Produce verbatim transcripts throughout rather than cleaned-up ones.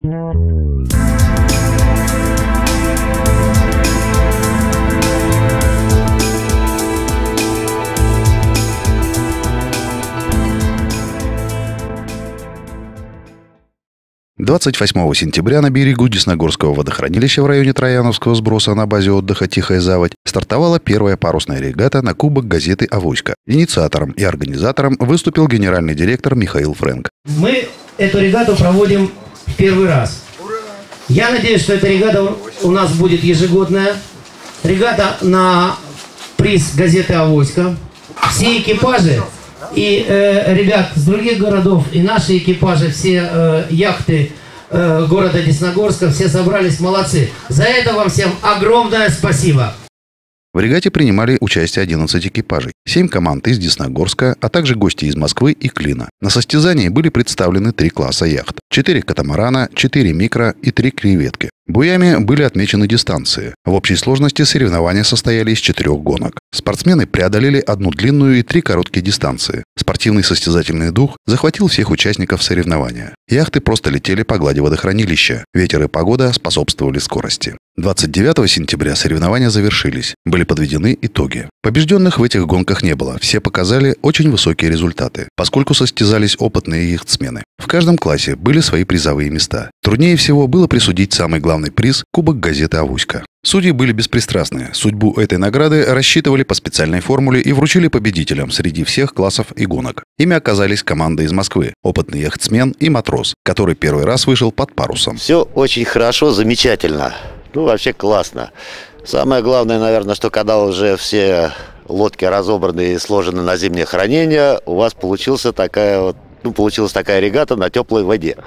двадцать восьмого сентября на берегу Десногорского водохранилища в районе Трояновского сброса на базе отдыха «Тихая заводь» стартовала первая парусная регата на кубок газеты «Авоська». Инициатором и организатором выступил генеральный директор Михаил Фрэнк. Мы эту регату проводим в первый раз. Я надеюсь, что эта регата у нас будет ежегодная. Регата на приз газеты «Авоська». Все экипажи и э, ребят с других городов, и наши экипажи, все э, яхты э, города Десногорска, все собрались, молодцы. За это вам всем огромное спасибо. В регате принимали участие одиннадцать экипажей, семь команд из Десногорска, а также гости из Москвы и Клина. На состязании были представлены три класса яхт: четыре катамарана, четыре микро и три креветки. Буями были отмечены дистанции. В общей сложности соревнования состояли из четырех гонок. Спортсмены преодолели одну длинную и три короткие дистанции. Спортивный состязательный дух захватил всех участников соревнования. Яхты просто летели по глади водохранилища. Ветер и погода способствовали скорости. двадцать девятого сентября соревнования завершились. Были подведены итоги. Побежденных в этих гонках не было. Все показали очень высокие результаты, поскольку состязались опытные яхтсмены. В каждом классе были свои призовые места. Труднее всего было присудить самый главный приз – кубок газеты «Авоська». Судьи были беспристрастны. Судьбу этой награды рассчитывали по специальной формуле и вручили победителям среди всех классов и гонок. Ими оказались команды из Москвы, опытный яхтсмен и матрос, который первый раз вышел под парусом. Все очень хорошо, замечательно. Ну, вообще классно. Самое главное, наверное, что когда уже все лодки разобраны и сложены на зимнее хранение, у вас получился такая вот, ну, получилась такая регата на теплой воде.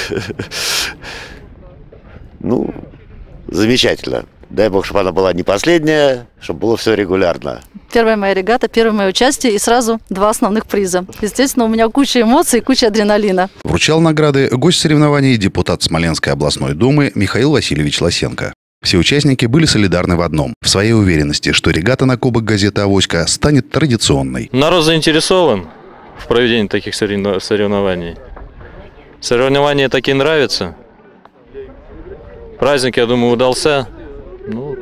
Ну, замечательно. Дай бог, чтобы она была не последняя, чтобы было все регулярно. Первая моя регата, первое мое участие и сразу два основных приза. Естественно, у меня куча эмоций, куча адреналина. Вручал награды гость соревнований, депутат Смоленской областной думы Михаил Васильевич Лосенко. Все участники были солидарны в одном – в своей уверенности, что регата на кубок газеты «Авоська» станет традиционной. Народ заинтересован в проведении таких соревнований. Соревнования такие нравятся. Праздник, я думаю, удался. Ну,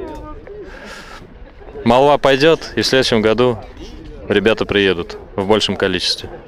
молва пойдет, и в следующем году ребята приедут в большем количестве.